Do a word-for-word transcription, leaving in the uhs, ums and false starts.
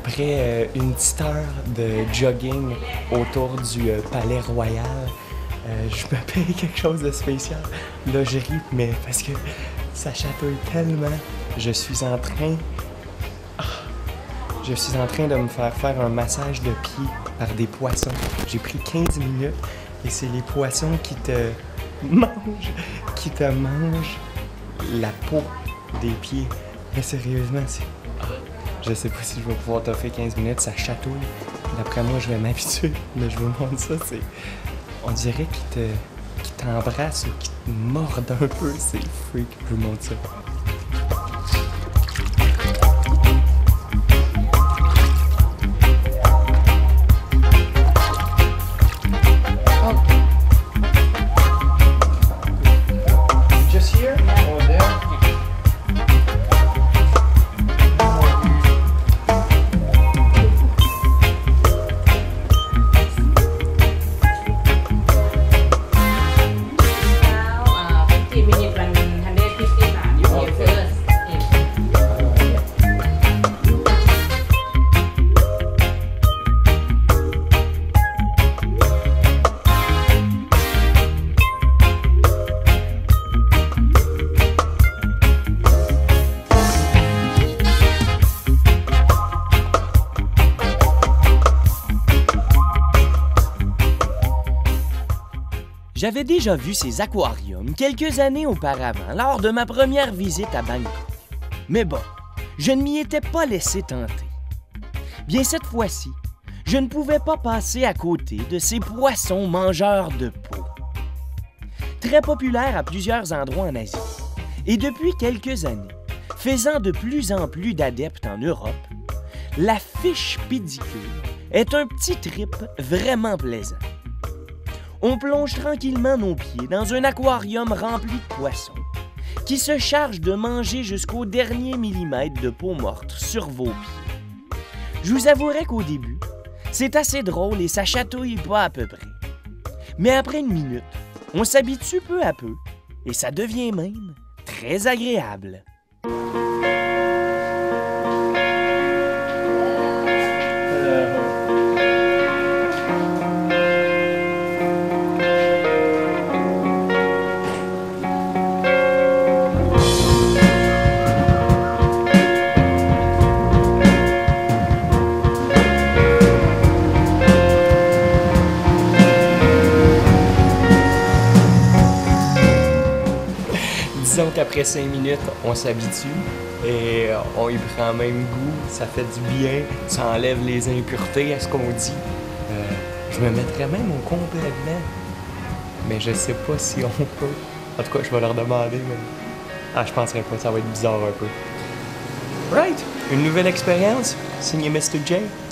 Après euh, une petite heure de jogging autour du euh, Palais Royal, euh, je me paye quelque chose de spécial. Là, je ris, mais parce que ça chatouille tellement. Je suis en train... Ah, je suis en train de me faire faire un massage de pied par des poissons. J'ai pris quinze minutes et c'est les poissons qui te mangent, qui te mangent la peau des pieds. Mais sérieusement, c'est... Ah, je sais pas si je vais pouvoir t'offrir quinze minutes, ça chatouille. D'après moi, je vais m'habituer. Mais je vous montre ça, c'est... On dirait qu'il te... qu'il t'embrasse ou qu'il te morde un peu. C'est freak, je vous montre ça. Just here or there? J'avais déjà vu ces aquariums quelques années auparavant, lors de ma première visite à Bangkok. Mais bon, je ne m'y étais pas laissé tenter. Bien cette fois-ci, je ne pouvais pas passer à côté de ces poissons mangeurs de peau. Très populaires à plusieurs endroits en Asie, et depuis quelques années, faisant de plus en plus d'adeptes en Europe, la fiche pédicure est un petit trip vraiment plaisant. On plonge tranquillement nos pieds dans un aquarium rempli de poissons qui se charge de manger jusqu'au dernier millimètre de peau morte sur vos pieds. Je vous avouerai qu'au début, c'est assez drôle et ça chatouille pas à peu près. Mais après une minute, on s'habitue peu à peu et ça devient même très agréable. Disons qu'après cinq minutes, on s'habitue et on y prend même goût, ça fait du bien, ça enlève les impuretés à ce qu'on dit. Euh, je me mettrais même au complet dedans, mais je sais pas si on peut. En tout cas, je vais leur demander, mais... Ah, je penserais pas, ça va être bizarre un peu. Right! Une nouvelle expérience, signé mister J.